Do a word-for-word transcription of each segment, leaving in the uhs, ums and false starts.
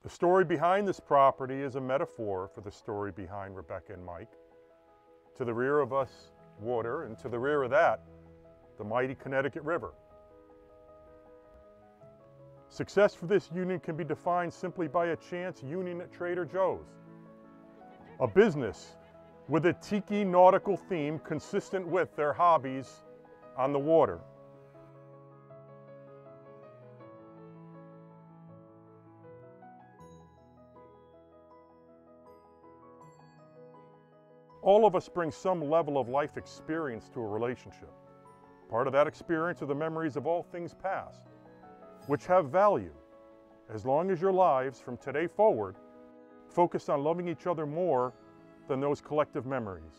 The story behind this property is a metaphor for the story behind Rebecca and Mike. To the rear of us, water, and to the rear of that, the mighty Connecticut River. Success for this union can be defined simply by a chance union at Trader Joe's, a business with a tiki nautical theme consistent with their hobbies on the water. All of us bring some level of life experience to a relationship. Part of that experience are the memories of all things past, which have value, as long as your lives from today forward focus on loving each other more than those collective memories.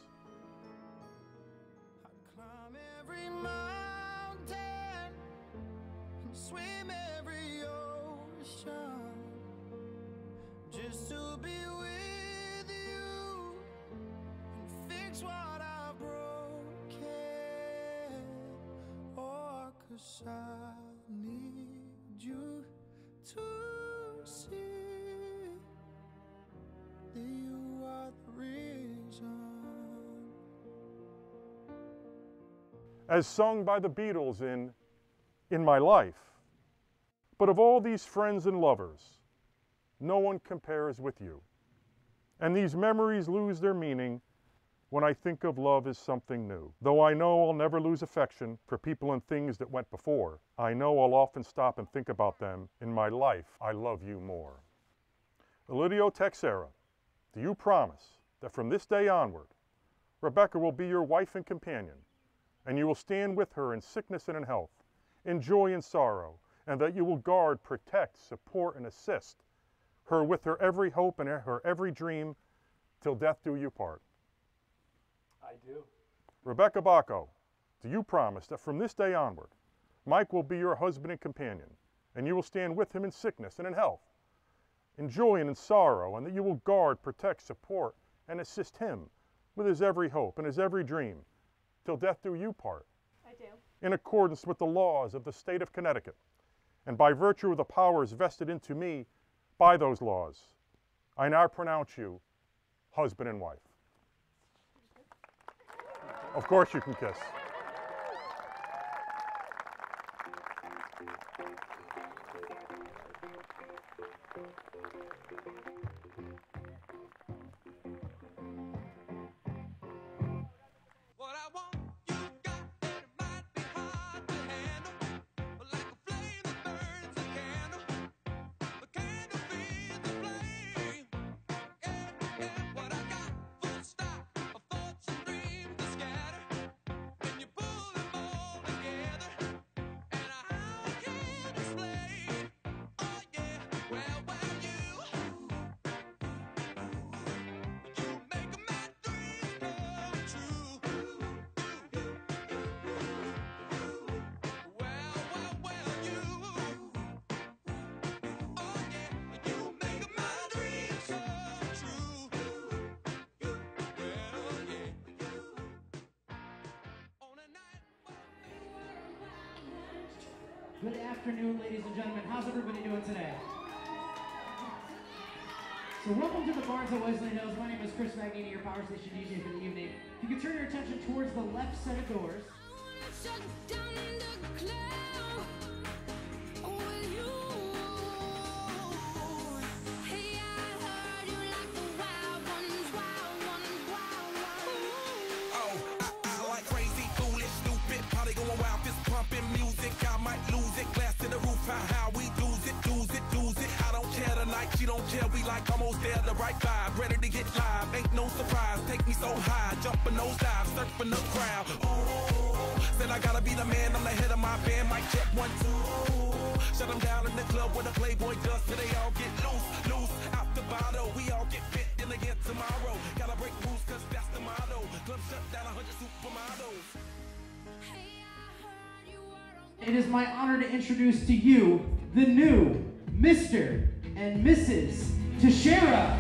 I climb every mountain and swim every ocean just to be with you and fix what I've broken. Oh, 'cause I need you to see that you are the reason. As sung by the Beatles in In My Life. But of all these friends and lovers, no one compares with you. And these memories lose their meaning when I think of love as something new. Though I know I'll never lose affection for people and things that went before, I know I'll often stop and think about them. In my life, I love you more. Elidio Texera, do you promise that from this day onward, Rebecca will be your wife and companion, and you will stand with her in sickness and in health, in joy and sorrow, and that you will guard, protect, support, and assist her with her every hope and her every dream till death do you part? I do. Rebecca Bacco, do you promise that from this day onward, Mike will be your husband and companion, and you will stand with him in sickness and in health, in joy and in sorrow, and that you will guard, protect, support, and assist him with his every hope and his every dream till death do you part? I do. In accordance with the laws of the state of Connecticut, and by virtue of the powers vested into me by those laws, I now pronounce you husband and wife. Of course you can kiss. What I want, you got, and it might be hard to handle, but like a flame that burns a candle, the candle feeds the flame. Yeah, yeah, what I got, full stop, of thoughts and dreams to scatter, when you pull them all together, and how I can't explain. Oh yeah, well, well, you, you make my dreams come true. Well, well, well, you, oh yeah, you make my dreams come true. Well, yeah, on a night. Good afternoon, ladies and gentlemen. How's everybody doing today? So welcome to the Bars at Wesleyan Hills. My name is Chris Magnini, your Power Station D J for the evening. If you can turn your attention towards the left set of doors. Shut down in the cloud with you. Hey, I heard you like the wild ones, wild ones, wild ones. Oh, I, I like crazy, foolish, stupid, party going wild, fist pumping music. I might lose it, glass to the roof, how, how we do's it, do's it, do's it. I don't care tonight, she don't care, we like almost there, the right vibe, ready to get live, ain't no surprise, take me so high, jumping those dives, surfing the crowd. Oh, said I gotta be the man, I'm the head of my band, mic check one, two. Shut them down in the club where the Playboy does, till they all get loose, loose, out the bottle, we all get fit in again tomorrow. Gotta break rules, cause that's the motto, club shut down, a hundred supermodels. Hey, I heard you were on. It is my honor to introduce to you the new Mister and Missus Teixeira.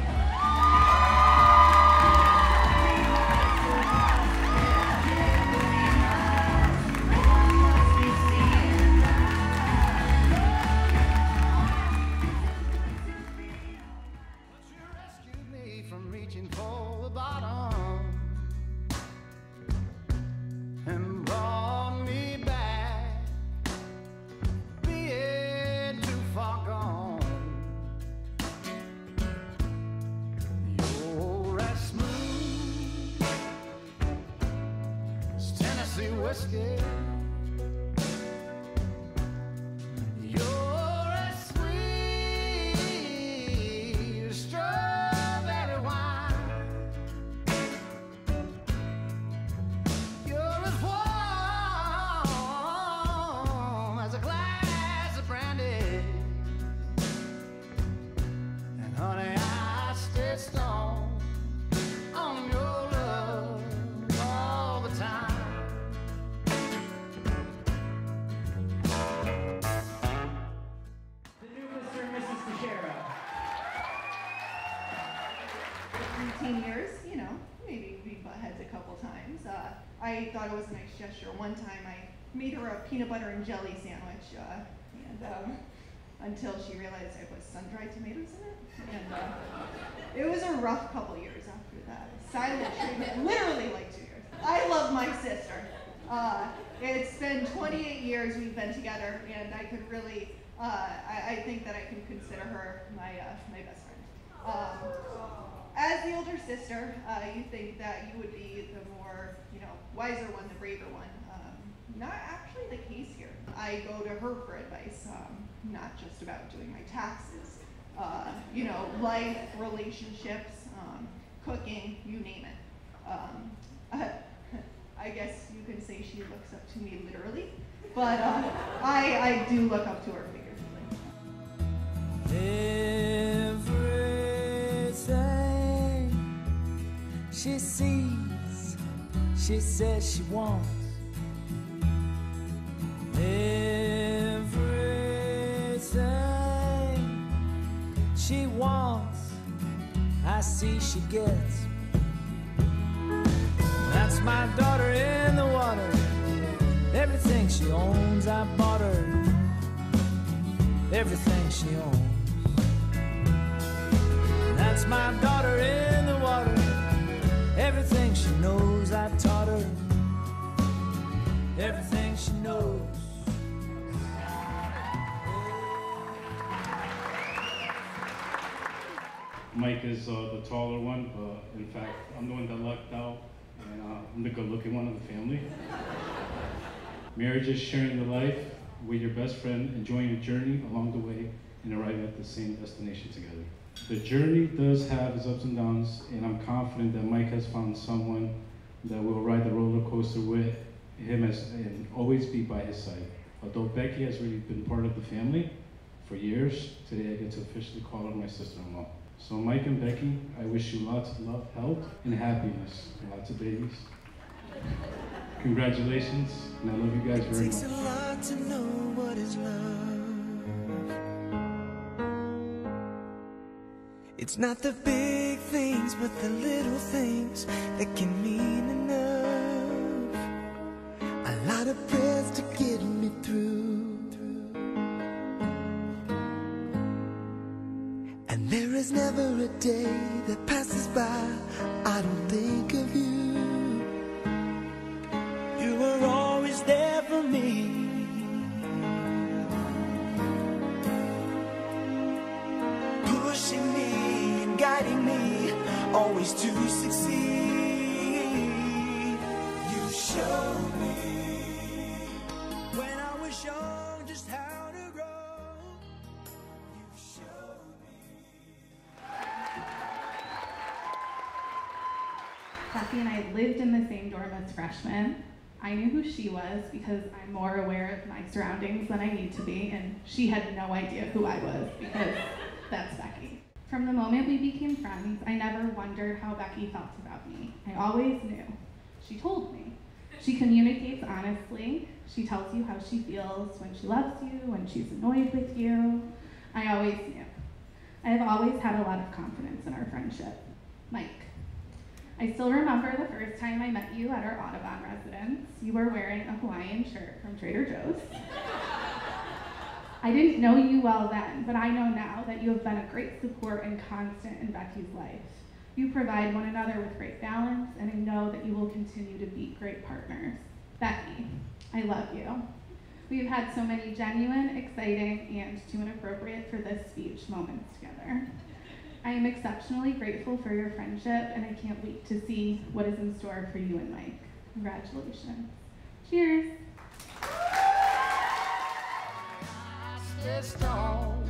you're scared. You're a sweet strawberry wine. You're as warm as a glass of brandy. And honey, I stay strong on your love all the time. The new Mister and Missus Teixeira. fifteen years, you know, maybe we butt heads a couple times. Uh, I thought it was a nice gesture. One time I made her a peanut butter and jelly sandwich, uh, and um, until she realized I put sun-dried tomatoes in it. And uh, it was a rough couple years after that. Silent treatment, literally like two years. I love my sister. Uh, it's been twenty-eight years we've been together, and I could really, uh, I, I think that I can consider her my, uh, my best friend. Um, As the older sister, uh, you think that you would be the more, you know, wiser one, the braver one. Um, not actually the case here. I go to her for advice, um, not just about doing my taxes, uh, you know, life, relationships, um, cooking, you name it. Um, uh, I guess you can say she looks up to me literally, but uh, I, I do look up to her figuratively. Everything she sees, she says she wants. Everything she wants, I see she gets. That's my daughter in the water. Everything she owns, I bought her. Everything she owns. That's my daughter in the water. Everything she knows, I taught her. Everything she knows. Mike is uh, the taller one, but in fact, I'm the one that lucked out, and uh, I'm the good-looking one of the family. Marriage is sharing the life with your best friend, enjoying your journey along the way, and arriving at the same destination together. The journey does have its ups and downs, and I'm confident that Mike has found someone that will ride the roller coaster with him as, and always be by his side. Although Becky has really been part of the family for years, today I get to officially call her my sister-in-law. So Mike and Becky, I wish you lots of love, health, and happiness, and lots of babies. Congratulations, and I love you guys very much. It takes a lot to know what is love. It's not the big things, but the little things that can mean enough. A lot of prayers to get me through. And there is never a day that passes by I don't think of you. You were always there for me. Pushing me and guiding me, always to succeed. You showed me when I was young just how to grow. You showed me. Becky and I lived in the same dorm as freshmen. I knew who she was because I'm more aware of my surroundings than I need to be, and she had no idea who I was because that's Becky. From the moment we became friends, I never wondered how Becky felt about me. I always knew. She told me. She communicates honestly. She tells you how she feels when she loves you, when she's annoyed with you. I always knew. I have always had a lot of confidence in our friendship. Mike. I still remember the first time I met you at our Audubon residence. You were wearing a Hawaiian shirt from Trader Joe's. I didn't know you well then, but I know now that you have been a great support and constant in Becky's life. You provide one another with great balance, and I know that you will continue to be great partners. Becky, I love you. We've had so many genuine, exciting, and too inappropriate for this speech moments together. I am exceptionally grateful for your friendship, and I can't wait to see what is in store for you and Mike. Congratulations. Cheers. Stay strong.